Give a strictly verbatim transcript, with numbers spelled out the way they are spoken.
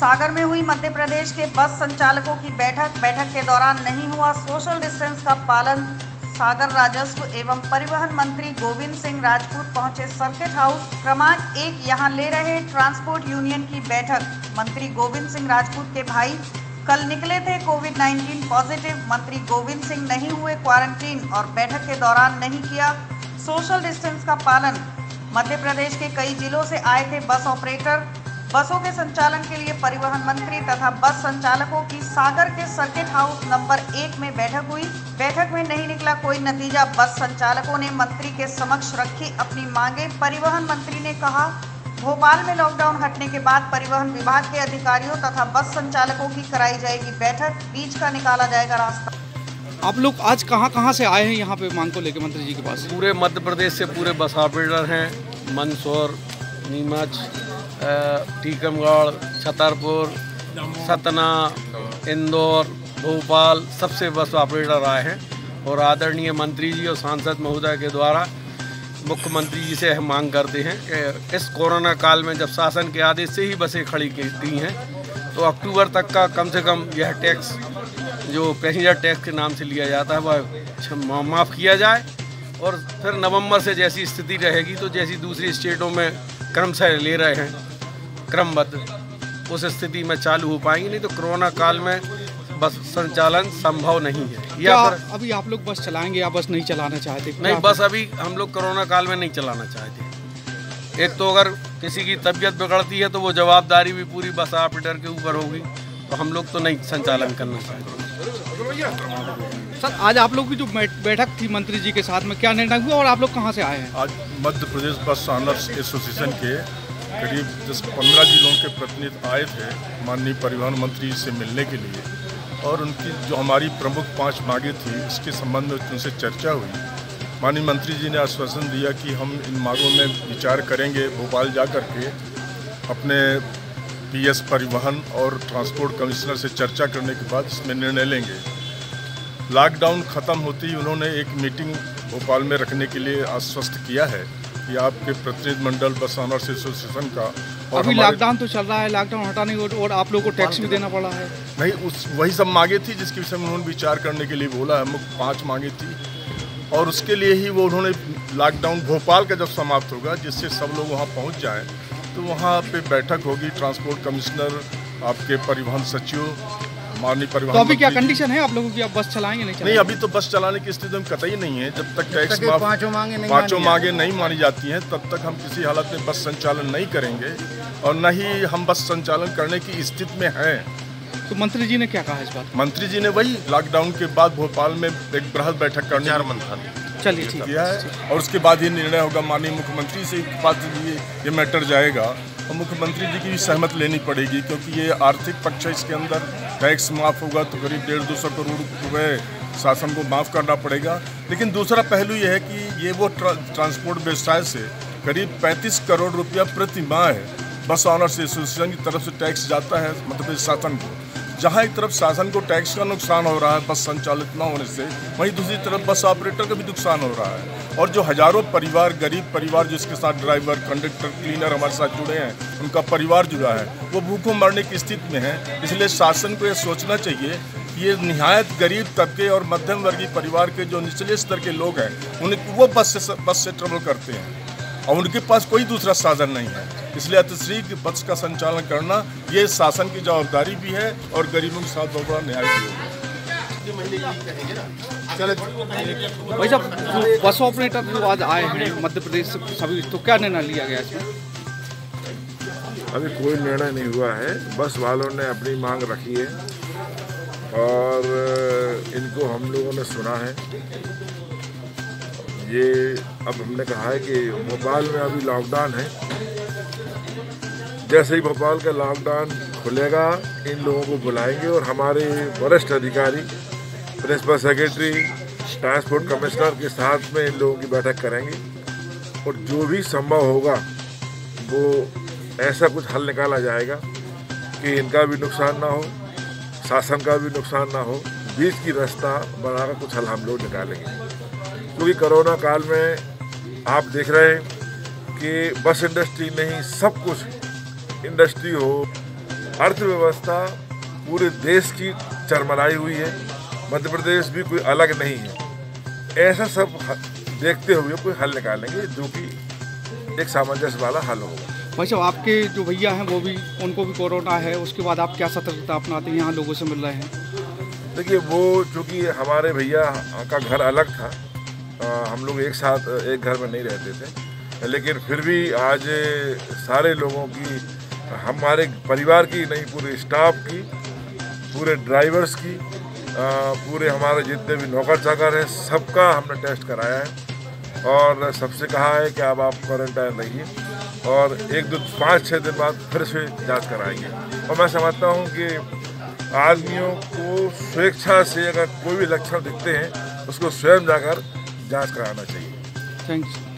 सागर में हुई मध्य प्रदेश के बस संचालकों की बैठक बैठक के दौरान नहीं हुआ सोशल डिस्टेंस का पालन। सागर राजस्व एवं परिवहन मंत्री गोविंद सिंह राजपूत पहुंचे सर्किट हाउस क्रमांक एक यहां ले रहे ट्रांसपोर्ट यूनियन की बैठक। मंत्री गोविंद सिंह राजपूत के भाई कल निकले थे कोविड नाइन्टीन पॉजिटिव। मंत्री गोविंद सिंह नहीं हुए क्वारंटीन और बैठक के दौरान नहीं किया सोशल डिस्टेंस का पालन। मध्य प्रदेश के कई जिलों से आए थे बस ऑपरेटर। बसों के संचालन के लिए परिवहन मंत्री तथा बस संचालकों की सागर के सर्किट हाउस नंबर एक में बैठक हुई। बैठक में नहीं निकला कोई नतीजा। बस संचालकों ने मंत्री के समक्ष रखी अपनी मांगे। परिवहन मंत्री ने कहा, भोपाल में लॉकडाउन हटने के बाद परिवहन विभाग के अधिकारियों तथा बस संचालकों की कराई जाएगी बैठक, बीच का निकाला जाएगा रास्ता। आप लोग आज कहां कहां से आए हैं यहाँ पे मांग को लेकर मंत्री जी के पास? पूरे मध्य प्रदेश से पूरे बस ऑपरेटर हैं। मंदसौर, नीमच, टीकमगढ़, छतरपुर, सतना, इंदौर, भोपाल सबसे बस ऑपरेटर आए हैं और आदरणीय मंत्री जी और सांसद महोदय के द्वारा मुख्यमंत्री जी से हम मांग करते हैं कि इस कोरोना काल में जब शासन के आदेश से ही बसें खड़ी की हैं तो अक्टूबर तक का कम से कम यह टैक्स जो पैसेंजर टैक्स के नाम से लिया जाता है वह माफ़ किया जाए और फिर नवंबर से जैसी स्थिति रहेगी तो जैसी दूसरी स्टेटों में क्रमशः ले रहे हैं क्रमबद्ध उस स्थिति में चालू हो पाएंगे, नहीं तो कोरोना काल में बस संचालन संभव नहीं है। या फिर अभी आप लोग बस चलाएंगे या बस नहीं चलाना चाहते? नहीं, बस अभी हम लोग कोरोना काल में नहीं चलाना चाहते। एक तो अगर किसी की तबीयत बिगड़ती है तो वो जवाबदारी भी पूरी बस ऑपरेटर के ऊपर होगी, तो हम लोग तो नहीं संचालन करना चाहते। सर, आज आप लोग की जो बैठक थी मंत्री जी के साथ में क्या निर्णय हुआ और आप लोग कहाँ से आए हैं? आज मध्य प्रदेश बस ऑनर्स एसोसिएशन के करीब दस पंद्रह जिलों के प्रतिनिधि आए थे माननीय परिवहन मंत्री से मिलने के लिए और उनकी जो हमारी प्रमुख पांच मांगें थी इसके संबंध में उनसे चर्चा हुई। माननीय मंत्री जी ने आश्वासन दिया कि हम इन मांगों में विचार करेंगे। भोपाल जा कर के अपने पीएस परिवहन और ट्रांसपोर्ट कमिश्नर से चर्चा करने के बाद इसमें निर्णय लेंगे। लॉकडाउन ख़त्म होते ही उन्होंने एक मीटिंग भोपाल में रखने के लिए आश्वस्त किया है कि आपके प्रतिनिधि मंडल बस ऑनर्स एसोसिएशन का और अभी लॉकडाउन तो चल रहा है, लॉकडाउन हटाने और आप लोगों को टैक्स भी देना पड़ा है। नहीं, उस वही सब मांगे थी जिसके विषय में उन्होंने विचार करने के लिए बोला है। मुख्य पाँच मांगे थी और उसके लिए ही वो उन्होंने लॉकडाउन भोपाल का जब समाप्त होगा जिससे सब लोग वहाँ पहुँच जाएँ तो वहाँ पे बैठक होगी। ट्रांसपोर्ट कमिश्नर, आपके परिवहन सचिव, माननीय परिवहन। तो अभी क्या कंडीशन है आप लोगों की, आप बस चलाएंगे नहीं चलाएंगे? नहीं, अभी तो बस चलाने की स्थिति में कतई नहीं है। जब तक टैक्स माफ पाँचों मांगे नहीं पाँचों मांगे नहीं मानी जाती हैं तब तक हम किसी हालत में बस संचालन नहीं करेंगे और न ही हम बस संचालन करने की स्थिति में हैं। तो मंत्री जी ने क्या कहा इस बात? मंत्री जी ने वही लॉकडाउन के बाद भोपाल में एक बृहद बैठक करने का मंथन चलिए ठीक किया है और उसके बाद ये निर्णय होगा। माननीय मुख्यमंत्री से बात ये ये मैटर जाएगा और मुख्यमंत्री जी की भी सहमत लेनी पड़ेगी क्योंकि ये आर्थिक पक्ष है। इसके अंदर टैक्स माफ़ होगा तो करीब डेढ़ दो सौ करोड़ रुपए शासन को माफ़ करना पड़ेगा। लेकिन दूसरा पहलू ये है कि ये वो ट्रा, ट्रांसपोर्ट व्यवसाय से करीब पैंतीस करोड़ रुपया प्रति माह बस ऑनर्स एसोसिएशन की तरफ से टैक्स जाता है मध्य प्रदेश शासन को। जहाँ एक तरफ शासन को टैक्स का नुकसान हो रहा है बस संचालित न होने से, वहीं दूसरी तरफ बस ऑपरेटर का भी नुकसान हो रहा है और जो हजारों परिवार, गरीब परिवार जिसके साथ ड्राइवर, कंडक्टर, क्लीनर हमारे साथ जुड़े हैं, उनका परिवार जुड़ा है, वो भूखों मरने की स्थिति में है। इसलिए शासन को ये सोचना चाहिए कि ये निहायत गरीब तबके और मध्यम वर्गीय परिवार के जो निचले स्तर के लोग हैं उन्हें वो बस से बस से ट्रेवल करते हैं और उनके पास कोई दूसरा साधन नहीं है। इसलिए अतिशीघ्र बस का संचालन करना ये शासन की जवाबदारी भी है और गरीबों के साथ बहुत बड़ा न्याय भी होगा। भाई साहब, बस ऑपरेटर जो आज आए हैं मध्य प्रदेश से सभी, तो क्या निर्णय लिया गया इसमें? अभी कोई निर्णय नहीं हुआ है। बस वालों ने अपनी मांग रखी है और इनको हम लोगों ने सुना है। ये अब हमने कहा है कि भोपाल में अभी लॉकडाउन है, जैसे ही भोपाल का लॉकडाउन खुलेगा इन लोगों को बुलाएंगे और हमारे वरिष्ठ अधिकारी, प्रिंसिपल सेक्रेटरी, ट्रांसपोर्ट कमिश्नर के साथ में इन लोगों की बैठक करेंगे और जो भी संभव होगा वो ऐसा कुछ हल निकाला जाएगा कि इनका भी नुकसान ना हो, शासन का भी नुकसान ना हो, बीच की रास्ता बनाकर कुछ हल हम लोग निकालेंगे। क्योंकि कोरोना काल में आप देख रहे हैं कि बस इंडस्ट्री नहीं, सब कुछ इंडस्ट्री हो, अर्थव्यवस्था पूरे देश की चरमराई हुई है, मध्य प्रदेश भी कोई अलग नहीं है। ऐसा सब देखते हुए कोई हल निकालेंगे जो कि एक सामंजस्य वाला हल होगा। भाई साहब, आपके जो भैया हैं वो भी, उनको भी कोरोना है, उसके बाद आप क्या सतर्कता अपनाते हैं, यहाँ लोगों से मिल रहे हैं? देखिए, वो चूँकि हमारे भैया का घर अलग था, आ, हम लोग एक साथ एक घर में नहीं रहते थे, लेकिन फिर भी आज सारे लोगों की, हमारे परिवार की नहीं, पूरे स्टाफ की, पूरे ड्राइवर्स की, आ, पूरे हमारे जितने भी नौकर चाकर हैं, सबका हमने टेस्ट कराया है और सबसे कहा है कि अब आप क्वारंटाइन रहिए और एक दो पाँच छः दिन बाद फिर से जांच कराएंगे। और मैं समझता हूँ कि आदमियों को स्वेच्छा से अगर कोई भी लक्षण दिखते हैं उसको स्वयं जाकर जांच कराना चाहिए। थैंक्स।